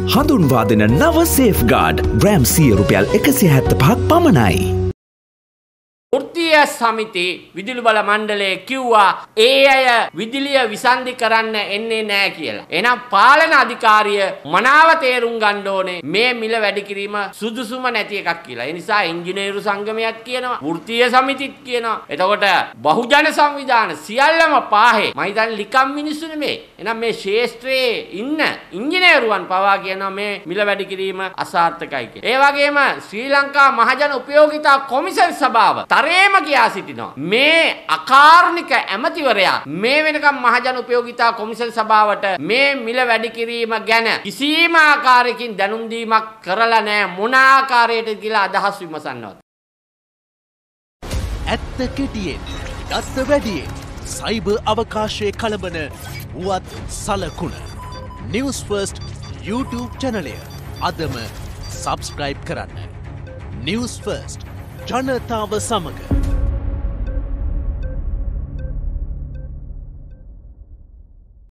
හඳුන්වා දෙන නව සේෆ්ගාඩ් ග්‍රෑම් 100 රුපියල් 175ක් පමණයි. වෘත්තීය සමිති විදුලි බල මණ්ඩලය කිව්වා ඒ අය විදුලිය විසන්ධි කරන්න එන්නේ නැහැ කියලා. එහෙනම් පාලන අධිකාරිය මනාව තේරුම් ගන්න ඕනේ මේ මිල වැඩි කිරීම සුදුසුම නැති එකක් කියලා. ඒ නිසා ඉංජිනේරු සංගමයක් කියනවා, වෘත්තීය සමිතිත් කියනවා. එතකොට බහුජන සංවිධාන සියල්ලම පාහේ. මම හිතන්නේ ලිකම් මිනිස්සු නෙමෙයි. එහෙනම් මේ ශාස්ත්‍රයේ ඉන්න ඉංජිනේරුවන් පවා කියනවා මේ මිල වැඩි කිරීම අසාර්ථකයි කියලා. ඒ වගේම ශ්‍රී ලංකා මහජන උපයෝගිතා කොමිෂන් සභාව තරේම කියා සිටිනවා මේ අකාර්නික ඇමතිවරයා මේ වෙනකම් මහජන උපයෝගිතා කොමිෂන් සභාවට මේ මිල වැඩි කිරීම ගැන කිසිම ආකාරයකින් දැනුම් දීමක් කරලා නැහැ. මොන ආකාරයකටද කියලා අදහස් විමසන්නවත්. ඇත්ත කෙටියෙන් දත්ත වැඩියෙන් සයිබර් අවකාශයේ කලබන වුවත් සලකුණ News First YouTube channel අදම subscribe කරන්න. News First ජනතාව සමග